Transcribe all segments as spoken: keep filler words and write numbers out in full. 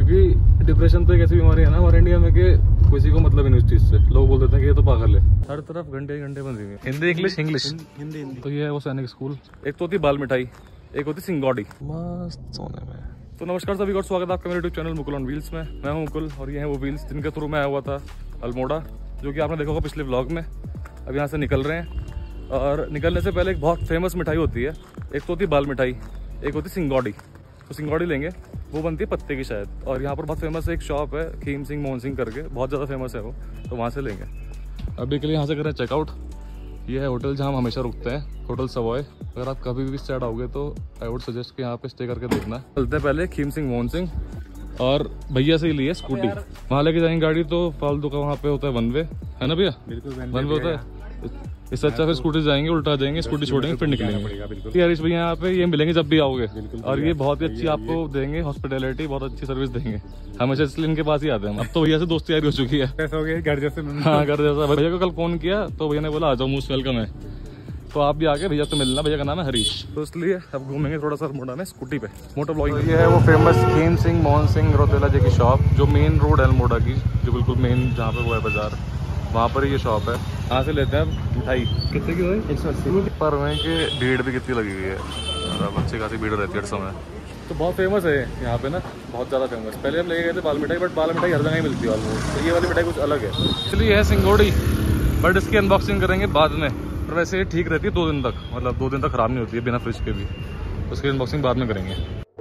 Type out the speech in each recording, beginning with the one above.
क्योंकि डिप्रेशन तो एक ऐसी बीमारी है ना हमारे इंडिया में कि किसी को मतलब ही नहीं उस चीज से। लोग बोल देते हैं कि ये तो पागल है। हर तरफ घंटे घंटे बंद हुए, हिंदी इंग्लिश इंग्लिश हिंदी हिंदी। तो ये है वो सैनिक स्कूल। एक तो होती बाल मिठाई, एक होती सिंगौड़ी, मस्त सोने में। तो नमस्कार सभी को, स्वागत है आपका मेरे YouTube channel Mukul on wheels में। मैं हूं मुकुल और ये है वो व्हील्स जिनके थ्रू मैं आया हुआ था अल्मोड़ा, जो कि आपने देखा होगा पिछले व्लॉग में। अब यहाँ से निकल रहे हैं और निकलने से पहले एक बहुत फेमस मिठाई होती है। एक तो होती बाल मिठाई, एक होती सिंगौड़ी। तो सिंगौड़ी लेंगे, वो बनती है पत्ते की शायद। और यहाँ पर बहुत फेमस एक शॉप है खीम सिंह मोहन सिंह करके, बहुत ज़्यादा फेमस है वो, तो वहाँ से लेंगे। अभी के लिए यहाँ से करें चेकआउट। ये है होटल जहाँ हम हमेशा रुकते हैं, होटल सवॉय। अगर आप कभी भी इस साइड आओगे तो आई वुड सजेस्ट कि यहाँ पे स्टे करके देखना। चलते हैं पहले खीम सिंह मोहन सिंह और भैया से ही लिए स्कूटी। वहाँ लेके जाएंगे गाड़ी तो फालतू का वहाँ पे होता है वन वे, है ना भैया? बिल्कुल वन वे होता है। इससे अच्छा फिर स्कूटी जाएंगे, उल्टा जाएंगे, स्कूटी छोड़ेंगे, फिर निकलेंगे। हरीश भैया यहाँ पे ये मिलेंगे जब भी आओगे, और ये बहुत ही अच्छी आपको देंगे हॉस्पिटैलिटी, बहुत अच्छी सर्विस देंगे हमेशा, इसलिए इनके पास ही आते हैं। अब तो भैया से दोस्ती यारी हो चुकी है, घर जैसे। हाँ घर जैसा। भैया को कल फोन किया तो भैया ने बोला आ जाओ, मोस्ट वेलकम है। तो आप भी आके भैया से मिलना, भैया का नाम है हरीश। तो इसलिए अब घूमेंगे थोड़ा सा अल्मोड़ा में स्कूटी पे, मोटर ब्लॉगिंग। ये है वो फेमस खीम सिंह मोहन सिंह रोतेला जी की शॉप, जो मेन रोड है अल्मोड़ा की, जो बिल्कुल मेन जहाँ पे वो है बाजार, वहाँ पर ये शॉप है। यहाँ से लेते हैं मिठाई। कितने की है? एक सौ अस्सी पर वहीं की भीड़ भी कितनी लगी हुई है, मतलब अच्छी खासी भीड़ रहती है हर समय। तो बहुत फेमस है यहाँ पे ना, बहुत ज़्यादा फेमस। पहले हम ले गए थे बाल मिठाई, बट बाल मिठाई हर जगह ही मिलती है ऑलमोस्ट। तो ये वाली मिठाई कुछ अलग है, इसलिए है सिंगौड़ी, बट इसकी अनबॉक्सिंग करेंगे बाद में। पर वैसे ठीक रहती है दो दिन तक, मतलब दो दिन तक ख़राब नहीं होती है बिना फ्रिज के भी। उसकी अनबॉक्सिंग बाद में करेंगे।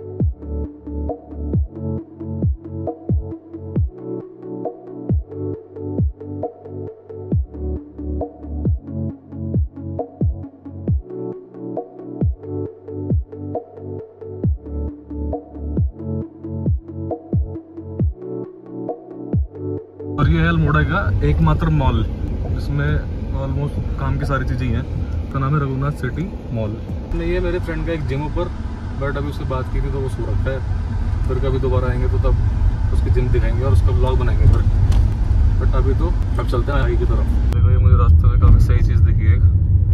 और ये है अल्मोड़ा का एकमात्र मॉल, जिसमें ऑलमोस्ट काम की सारी चीज़ें हैं। तो नाम है रघुनाथ सिटी मॉल। ये मेरे फ्रेंड का एक जिम ऊपर, बट अभी उससे बात की थी तो वो सो रखा है। फिर कभी दोबारा आएंगे तो तब उसकी जिम दिखाएंगे और उसका ब्लॉग बनाएंगे फिर। बट अभी तो अब चलते हैं आगे की तरफ। देखो ये मुझे रास्ते में काफ़ी सही चीज़ दिखी है,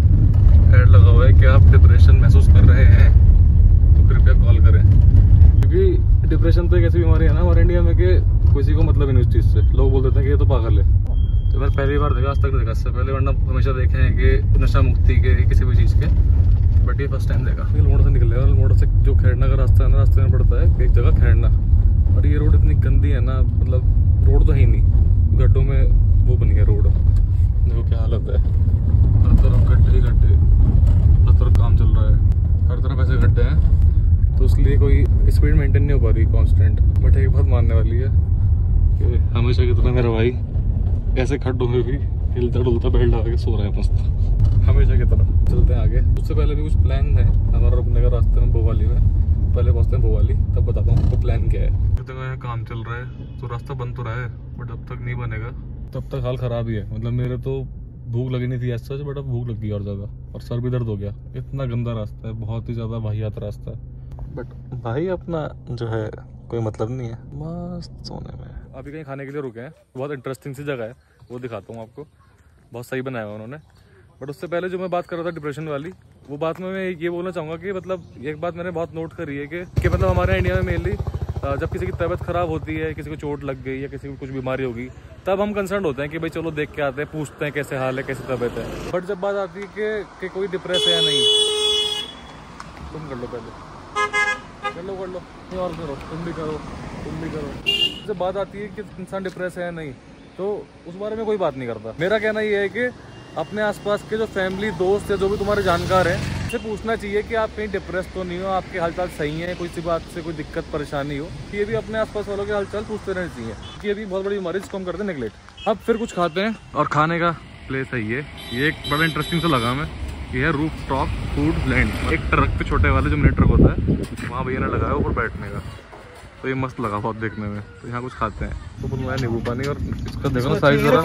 ऐड लगा हुआ है कि आप डिप्रेशन महसूस कर रहे हैं तो कृपया कॉल करें। क्योंकि डिप्रेशन तो एक ऐसी बीमारी है ना हमारे इंडिया में कि किसी को मतलब ही नहीं उस चीज़ से। लोग बोल देते हैं कि ये तो पागल है। तो मैंने पहली बार देखा, आज तक नहीं देखा इससे पहले, वरना हमेशा देखे हैं कि नशा मुक्ति के किसी भी चीज़ के, बट ये फर्स्ट टाइम देखा। अल्मोड़ा से निकले और अल्मोड़ा से जो खैरना का रास्ता है ना, रास्ते में पड़ता है एक जगह खैरना। और ये रोड इतनी गंदी है ना, मतलब रोड तो है ही नहीं, गड्ढों में वो बन गया रोड। देखो क्या हालत है, हर तरफ गड्ढे ही गड्ढे, हर तरफ काम चल रहा है, हर तरफ ऐसे गड्ढे हैं। तो इसलिए कोई स्पीड मेंटेन नहीं हो पा रही कांस्टेंट। बट एक बात मानने वाली है कि हमेशा की तरह मेरा भाई ऐसे खड्डों में भी हिलता डुलता बेल्ट लगा के सो रहा है मस्त, हमेशा की तरह। चलते हैं आगे। उससे पहले भी कुछ प्लान है हमारा रुकने का रास्ते में भोवाली में। पहले पहुँचते हैं भोवाली, तब बताता हूँ आपको प्लान क्या है। जब तक यहाँ काम चल रहा है तो रास्ता बंद तो रहा है, बट जब तक नहीं बनेगा तब तक हाल ख़राब ही है। मतलब मेरे तो भूख लगी नहीं थी ऐसा, बट अब भूख लग गई और ज़्यादा, और सर भी दर्द हो गया। इतना गंदा रास्ता है, बहुत ही ज़्यादा वाहियात रास्ता है। बट भाई अपना जो है कोई मतलब नहीं है, मस्त सोने में। अभी कहीं खाने के लिए रुके हैं, बहुत इंटरेस्टिंग सी जगह है, वो दिखाता हूँ आपको। बहुत सही बनाया हुआ उन्होंने। बट उससे पहले जो मैं बात कर रहा था डिप्रेशन वाली, वो बात में मैं ये बोलना चाहूँगा कि मतलब एक बात मैंने बहुत नोट करी है कि, कि मतलब हमारे इंडिया में मेनली जब किसी की तबीयत खराब होती है, किसी को चोट लग गई या किसी को कुछ बीमारी होगी, तब हम कंसर्न होते हैं कि भाई चलो देख के आते हैं, पूछते हैं कैसे हाल है, कैसी तबीयत है। बट जब बात आती है कि, कि कोई डिप्रेस है या नहीं, तुम कर लो पहले, कर लो कर लो और करो, तुम भी करो तुम भी करो जब बात आती है कि इंसान डिप्रेस है या नहीं, तो उस बारे में कोई बात नहीं करता। मेरा कहना ये है कि अपने आसपास के जो फैमिली दोस्त या जो भी तुम्हारे जानकार हैं, से पूछना चाहिए कि आप कहीं डिप्रेस तो नहीं हो, आपके हालचाल सही है, कोई सी बात से कोई दिक्कत परेशानी हो। ये भी अपने आसपास वालों के हालचाल पूछते रहना चाहिए, कि ये भी बहुत बड़ी बीमारी जिसको हम करते हैं नेगलेक्ट। अब फिर कुछ खाते हैं, और खाने का प्लेस है ये ये एक बड़ा इंटरेस्टिंग सा लगा हमें। ये है रूफ टॉप फूड लैंड। एक ट्रक पे छोटे वाले जो मिनी ट्रक होता है, वहाँ भैया ने लगाया ऊपर बैठने का, तो ये मस्त लगा बहुत देखने में। तो यहाँ कुछ खाते हैं। तो बनवाया नींबू पानी, और इसका देखो ना साइज जरा,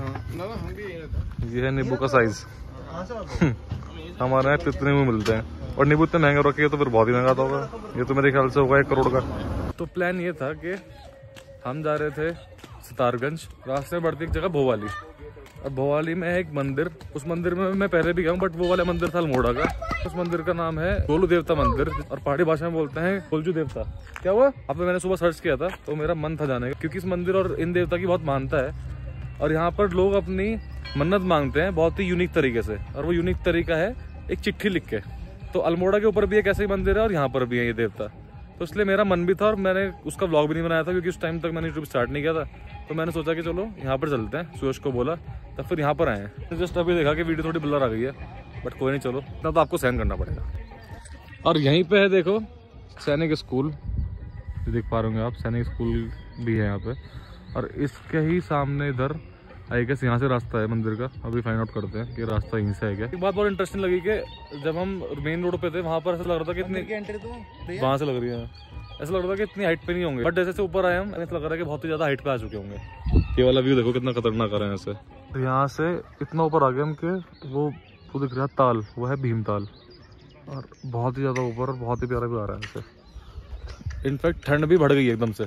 ये है नींबू का साइज। हमारे यहाँ कितने में मिलते हैं, और नींबू इतने महंगे रखे हैं तो फिर बहुत ही महंगा होगा। ये तो मेरे ख्याल से होगा एक करोड़ का। तो प्लान ये था कि हम जा रहे थे सितारगंज, रास्ते में बढ़ती एक जगह भोवाली। और भोवाली में है एक मंदिर, उस मंदिर में मैं पहले भी गया हूँ, बट वो वाला मंदिर था अल्मोड़ा का। उस मंदिर का नाम है गोलू देवता मंदिर, और पहाड़ी भाषा में बोलते हैं गोलजू देवता। क्या हुआ? अब मैंने सुबह सर्च किया था तो मेरा मन था जाने का, क्योंकि इस मंदिर और इन देवता की बहुत मानता है, और यहाँ पर लोग अपनी मन्नत मांगते हैं बहुत ही यूनिक तरीके से, और वो यूनिक तरीका है एक चिट्ठी लिख के। तो अल्मोड़ा के ऊपर भी एक ऐसे ही मंदिर है और यहाँ पर भी है ये देवता, तो इसलिए मेरा मन भी था, और मैंने उसका व्लॉग भी नहीं बनाया था क्योंकि उस टाइम तक मैंने यूट्यूब स्टार्ट नहीं किया था। तो मैंने सोचा कि चलो यहाँ पर चलते हैं, सुयश को बोला, तब फिर यहाँ पर आए हैं। तो जस्ट अभी देखा कि वीडियो थोड़ी ब्लर आ गई है, बट कोई नहीं, चलो इतना तो आपको सहन करना पड़ेगा। और यहीं पे है देखो सैनिक स्कूल, देख पा रहे होंगे आप, सैनिक स्कूल भी है यहाँ पे, और इसके ही सामने इधर आई गेस यहाँ से रास्ता है मंदिर का। अभी फाइंड आउट करते हैं कि रास्ता यहीं से है क्या। एक बात बहुत इंटरेस्टिंग लगी कि जब हम मेन रोड पे थे वहाँ पर ऐसा लग रहा था कि इतनी एंट्री तो वहाँ से लग रही है, ऐसा लग रहा था कि इतनी हाइट पे नहीं होंगे, बट जैसे से ऊपर आए हम ऐसा लग रहा है कि बहुत ही ज्यादा हाइट पे आ चुके होंगे। ये वाला व्यू देखो कितना खतरनाक आ रहा है ऐसे। तो यहाँ से इतना ऊपर आ गए हम कि वो वो दिख रहा है ताल, वो है भीमताल, और बहुत ही ज्यादा ऊपर, बहुत ही प्यारा भी आ रहा है ऐसे। इनफैक्ट ठंड भी बढ़ गई एकदम से।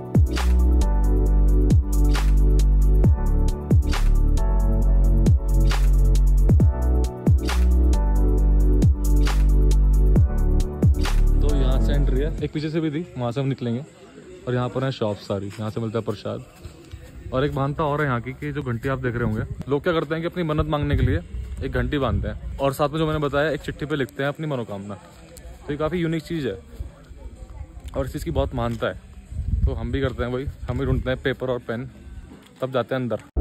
तो यहाँ से एंट्री है, एक पीछे से भी थी, वहाँ से हम निकलेंगे, और यहाँ पर है शॉप सारी, यहाँ से मिलता है प्रसाद। और एक मानता और है यहाँ की कि जो घंटी आप देख रहे होंगे, लोग क्या करते हैं कि अपनी मन्नत मांगने के लिए एक घंटी बांधते हैं, और साथ में जो मैंने बताया एक चिट्ठी पे लिखते हैं अपनी मनोकामना। तो ये काफ़ी यूनिक चीज़ है और इस चीज़ की बहुत मानता है, तो हम भी करते हैं भाई, हम भी ढूंढते हैं पेपर और पेन, तब जाते हैं अंदर।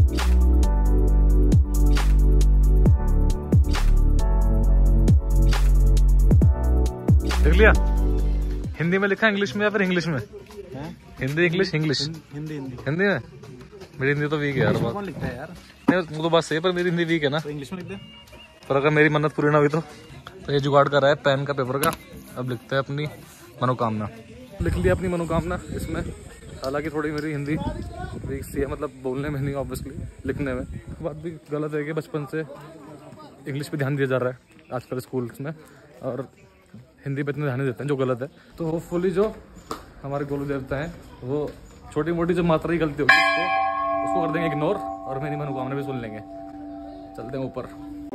देख लिया? हिंदी में लिखा, इंग्लिश में या फिर इंग्लिश में? हिंदी इंग्लिश इंग्लिश हिंदी हिंदी हिंदी में। मेरी हिंदी तो वीक है यार, कौन लिखता है यार? नहीं वो तो बात सही है, पर मेरी हिंदी वीक है ना, तो इंग्लिश में लिख दे। पर अगर मेरी मन्नत पूरी ना हुई तो, तो ये जुगाड़ कर रहा है पेन का, पेपर का। अब लिखते हैं अपनी मनोकामना। लिख लिया अपनी मनोकामना इसमें, हालांकि थोड़ी मेरी हिंदी वीक सी है, मतलब बोलने में नहीं, ऑब्वियसली लिखने में। बात भी गलत है कि बचपन से इंग्लिश पे ध्यान दिया जा रहा है आजकल स्कूल्स में, और हिंदी पे इतना ध्यान नहीं देते हैं, जो गलत है। तो होपफुली जो हमारे गोलू देवता हैं वो छोटी मोटी जो मात्रा की गलती होगी उसको उसको कर देंगे इग्नोर, और मेरी मनोकामना भी सुन लेंगे। चलते हैं ऊपर।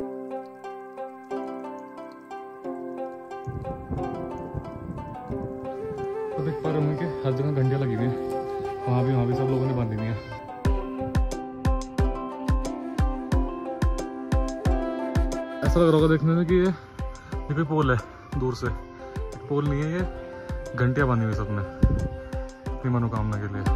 तो देख पा रहे होंगे कि हर जगह घंटियाँ लगी हुई हैं, वहाँ भी वहाँ भी सब लोगों ने बांधी हुई हैं। ऐसा लग रहा होगा देखने में कि ये ये कोई पोल है, दूर से पोल नहीं है, ये घंटियाँ बांधी हुई सबने अपनी मनोकामना के लिए।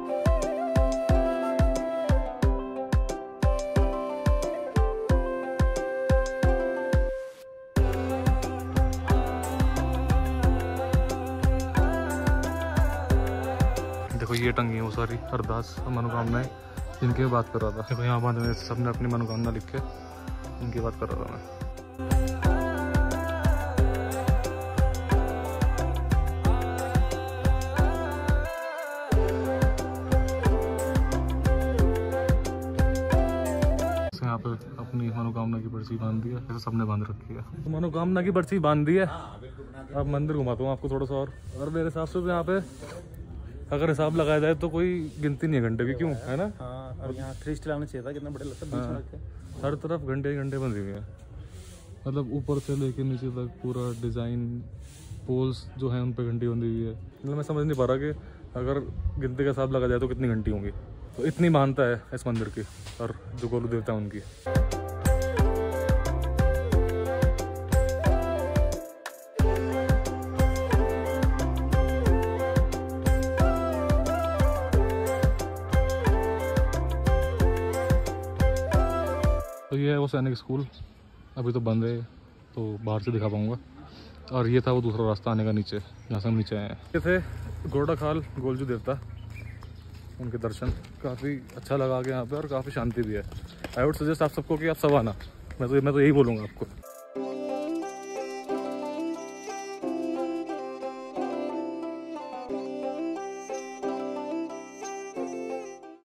देखो ये टंगी है वो सारी अरदास और मनोकामनाएं जिनकी मैं बात कर रहा था। देखो यहाँ बांधे हुए सबने अपनी मनोकामना लिख के, इनकी बात कर रहा था मैं। यहाँ पे अपनी मनोकामना की पर्ची बांध दी है, ऐसे सबने बांध रखी है। तो मनोकामना की पर्ची बांध दी है, अब मंदिर घुमाता हूँ आपको थोड़ा सा और। और मेरे हिसाब से तो यहाँ पे अगर हिसाब लगाया जाए तो कोई गिनती नहीं है घंटे की, क्यों है ना? हाँ, और यहाँ थ्री स्टार आना चाहिए था, कितना बड़े लगता है बीच में रख के। हर तरफ घंटे ही घंटे बंधी हुई है, मतलब ऊपर से लेके नीचे तक पूरा डिज़ाइन, पोल्स जो है उन पर घंटी बंधी हुई है। मतलब मैं समझ नहीं पा रहा कि अगर गिनती का हिसाब लगा जाए तो कितनी घंटी होंगी। तो इतनी मानता है इस मंदिर की और जो गोलू देवता है उनकी। तो ये है वो सैनिक स्कूल, अभी तो बंद है तो बाहर से दिखा पाऊंगा। और ये था वो दूसरा रास्ता आने का नीचे, जहाँ से हम नीचे आए हैं। ये थे गोरडा खाल गोलजू देवता, उनके दर्शन काफ़ी अच्छा लगा के यहाँ पे, और काफ़ी शांति भी है। आई वुड सजेस्ट आप सबको कि आप सब आना, मैं तो मैं तो यही बोलूँगा आपको।